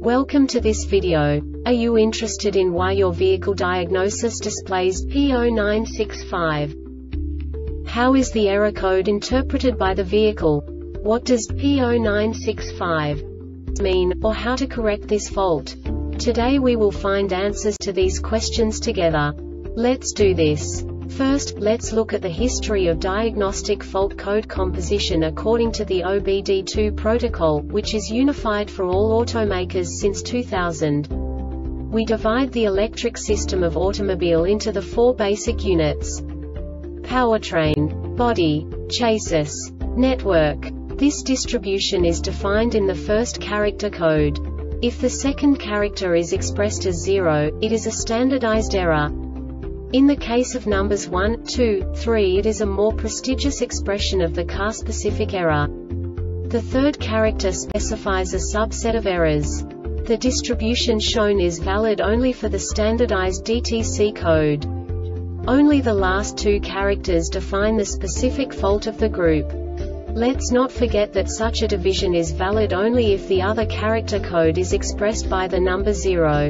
Welcome to this video. Are you interested in why your vehicle diagnosis displays P0965? How is the error code interpreted by the vehicle? What does P0965 mean, or how to correct this fault? Today we will find answers to these questions together. Let's do this. First, let's look at the history of diagnostic fault code composition according to the OBD2 protocol, which is unified for all automakers since 2000. We divide the electric system of automobile into the four basic units: powertrain, body, chassis, network. This distribution is defined in the first character code. If the second character is expressed as 0, it is a standardized error. In the case of numbers 1, 2, 3, it is a more prestigious expression of the car-specific error. The third character specifies a subset of errors. The distribution shown is valid only for the standardized DTC code. Only the last two characters define the specific fault of the group. Let's not forget that such a division is valid only if the other character code is expressed by the number 0.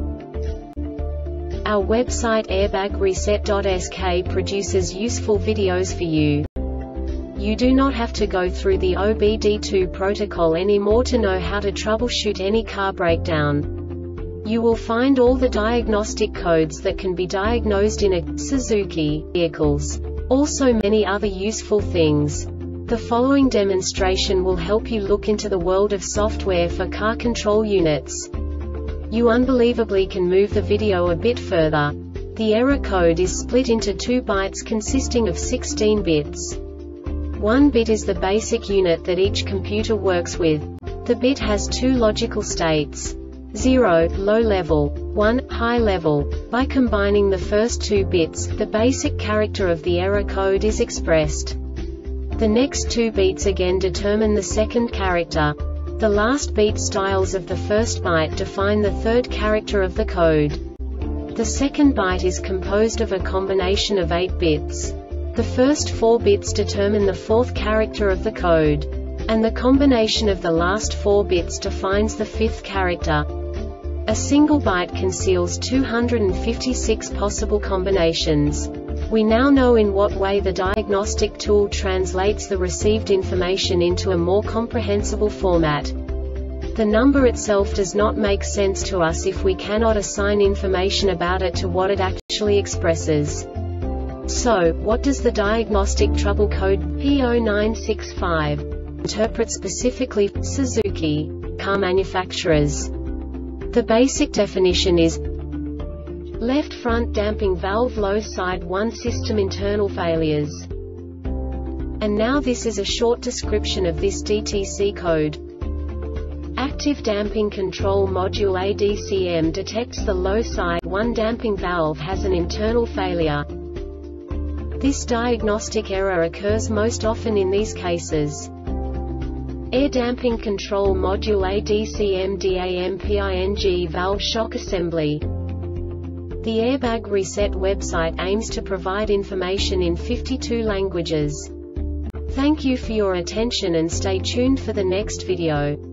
Our website airbagreset.sk produces useful videos for you. You do not have to go through the OBD2 protocol anymore to know how to troubleshoot any car breakdown. You will find all the diagnostic codes that can be diagnosed in a Suzuki vehicles. Also many other useful things. The following demonstration will help you look into the world of software for car control units. You unbelievably can move the video a bit further. The error code is split into 2 bytes consisting of 16 bits. 1 bit is the basic unit that each computer works with. The bit has 2 logical states: 0, low level, 1, high level. By combining the first 2 bits, the basic character of the error code is expressed. The next 2 beats again determine the second character. The last beat styles of the first byte define the third character of the code. The second byte is composed of a combination of 8 bits. The first 4 bits determine the fourth character of the code. And the combination of the last 4 bits defines the fifth character. A single byte conceals 256 possible combinations. We now know in what way the diagnostic tool translates the received information into a more comprehensible format. The number itself does not make sense to us if we cannot assign information about it to what it actually expresses. So, what does the diagnostic trouble code P0965 interpret specifically for Suzuki car manufacturers? The basic definition is left front damping valve, low side 1 system internal failures. And now this is a short description of this DTC code. Active damping control module ADCM detects the low side 1 damping valve has an internal failure. This diagnostic error occurs most often in these cases: air damping control module ADCM DAMPING valve shock assembly. The Airbag Reset website aims to provide information in 52 languages. Thank you for your attention and stay tuned for the next video.